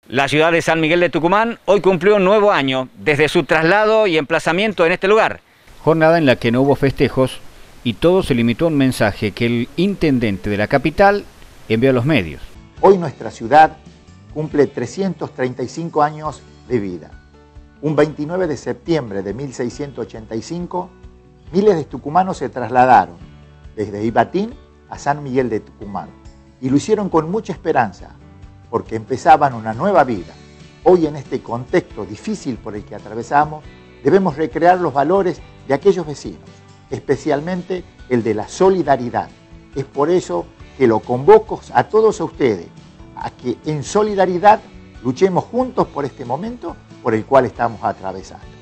La ciudad de San Miguel de Tucumán hoy cumplió un nuevo año desde su traslado y emplazamiento en este lugar. Jornada en la que no hubo festejos y todo se limitó a un mensaje que el intendente de la capital envió a los medios. Hoy nuestra ciudad cumple 335 años de vida. Un 29 de septiembre de 1685, miles de tucumanos se trasladaron desde Ibatín a San Miguel de Tucumán y lo hicieron con mucha esperanza, porque empezaban una nueva vida. Hoy, en este contexto difícil por el que atravesamos, debemos recrear los valores de aquellos vecinos, especialmente el de la solidaridad. Es por eso que lo convoco a todos ustedes, a que en solidaridad luchemos juntos por este momento por el cual estamos atravesando.